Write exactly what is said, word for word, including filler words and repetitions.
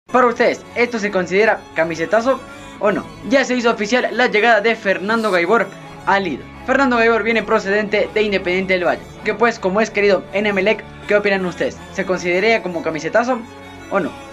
Para ustedes, ¿esto se considera camisetazo o no? Ya se hizo oficial la llegada de Fernando Gaibor al Lido. Fernando Gaibor viene procedente de Independiente del Valle, que pues como es querido en Emelec, ¿qué opinan ustedes? ¿Se consideraría como camisetazo o no?